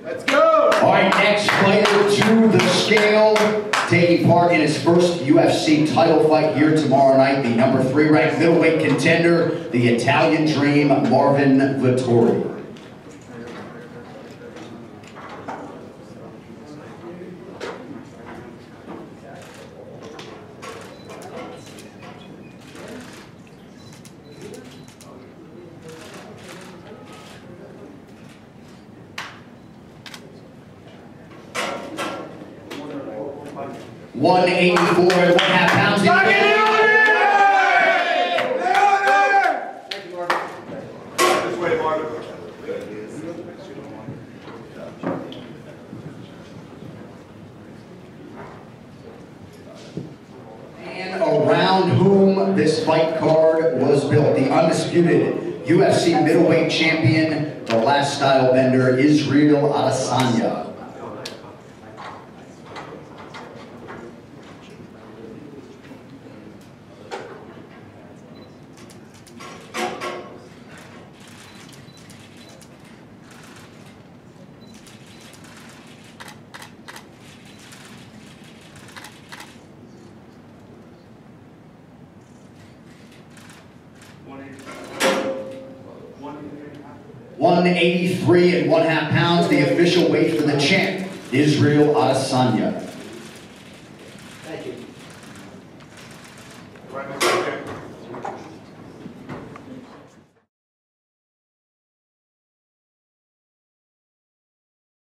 Let's go! All right, next fighter to the scale, taking part in his first UFC title fight here tomorrow night, the number 3 ranked middleweight contender, the Italian Dream, Marvin Vettori. £184.5. Thank you, Marvin. This way, Marvin. And around whom this fight card was built, the undisputed UFC middleweight champion, the last style bender, Israel Adesanya. £183.5, the official weight for the champ, Israel Adesanya.